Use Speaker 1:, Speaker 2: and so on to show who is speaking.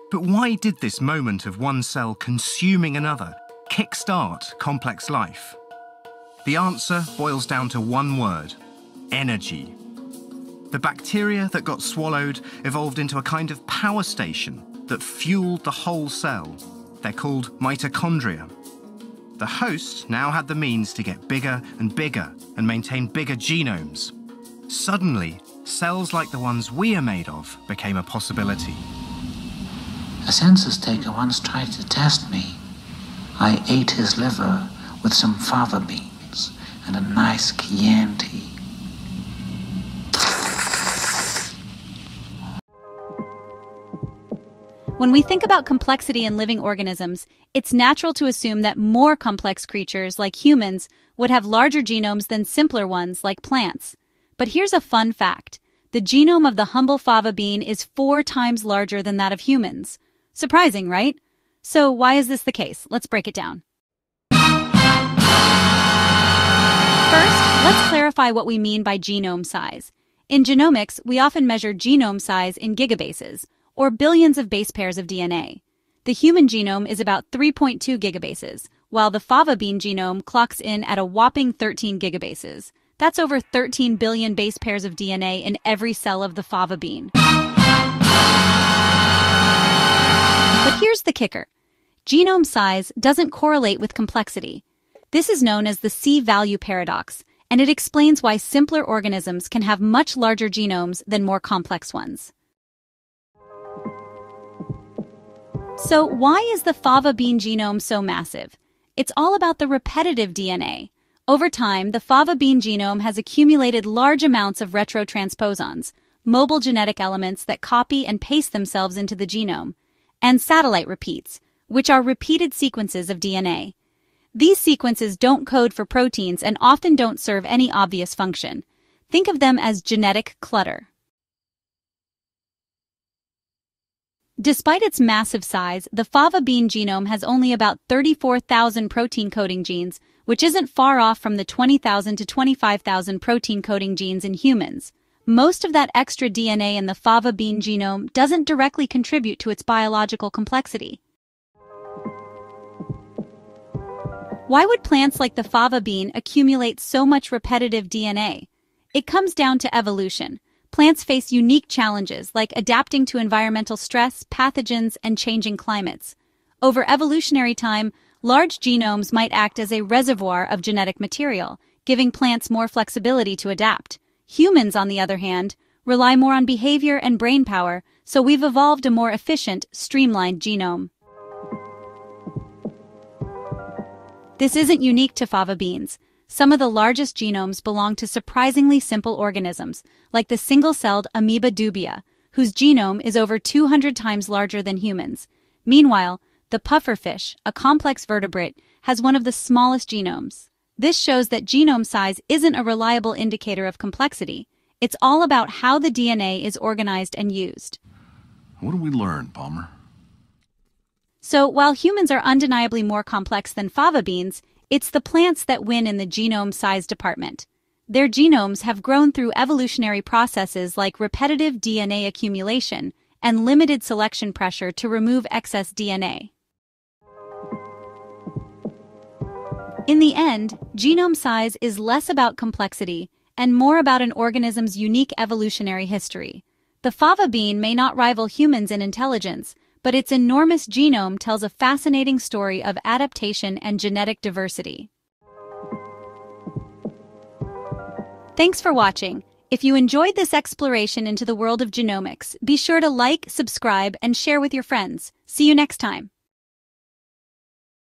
Speaker 1: But why did this moment of one cell consuming another kickstart complex life? The answer boils down to one word: energy. The bacteria that got swallowed evolved into a kind of power station that fueled the whole cell. They're called mitochondria. The host now had the means to get bigger and bigger and maintain bigger genomes. Suddenly, cells like the ones we are made of became a possibility.
Speaker 2: A census taker once tried to test me. I ate his liver with some fava beans and a nice Chianti.
Speaker 3: When we think about complexity in living organisms, it's natural to assume that more complex creatures, like humans, would have larger genomes than simpler ones, like plants. But here's a fun fact. The genome of the humble fava bean is 4 times larger than that of humans. Surprising, right? So why is this the case? Let's break it down. First, let's clarify what we mean by genome size. In genomics, we often measure genome size in gigabases, or billions of base pairs of DNA. The human genome is about 3.2 gigabases, while the fava bean genome clocks in at a whopping 13 gigabases. That's over 13 billion base pairs of DNA in every cell of the fava bean. But here's the kicker. Genome size doesn't correlate with complexity. This is known as the C-value paradox, and it explains why simpler organisms can have much larger genomes than more complex ones. So why is the fava bean genome so massive? It's all about the repetitive DNA. Over time, the fava bean genome has accumulated large amounts of retrotransposons, mobile genetic elements that copy and paste themselves into the genome, and satellite repeats, which are repeated sequences of DNA. These sequences don't code for proteins and often don't serve any obvious function. Think of them as genetic clutter. Despite its massive size, the fava bean genome has only about 34,000 protein-coding genes, which isn't far off from the 20,000 to 25,000 protein-coding genes in humans. Most of that extra DNA in the fava bean genome doesn't directly contribute to its biological complexity. Why would plants like the fava bean accumulate so much repetitive DNA? It comes down to evolution. Plants face unique challenges like adapting to environmental stress, pathogens, and changing climates. Over evolutionary time, large genomes might act as a reservoir of genetic material, giving plants more flexibility to adapt. Humans, on the other hand, rely more on behavior and brain power, so we've evolved a more efficient, streamlined genome. This isn't unique to fava beans. Some of the largest genomes belong to surprisingly simple organisms, like the single-celled amoeba dubia, whose genome is over 200 times larger than humans. Meanwhile, the pufferfish, a complex vertebrate, has one of the smallest genomes. This shows that genome size isn't a reliable indicator of complexity. It's all about how the DNA is organized and used.
Speaker 4: What did we learn, Palmer?
Speaker 3: So, while humans are undeniably more complex than fava beans, it's the plants that win in the genome size department. Their genomes have grown through evolutionary processes like repetitive DNA accumulation and limited selection pressure to remove excess DNA. In the end, genome size is less about complexity and more about an organism's unique evolutionary history. The fava bean may not rival humans in intelligence, but its enormous genome tells a fascinating story of adaptation and genetic diversity. Thanks for watching. If you enjoyed this exploration into the world of genomics, be sure to like, subscribe, and share with your friends. See you next time.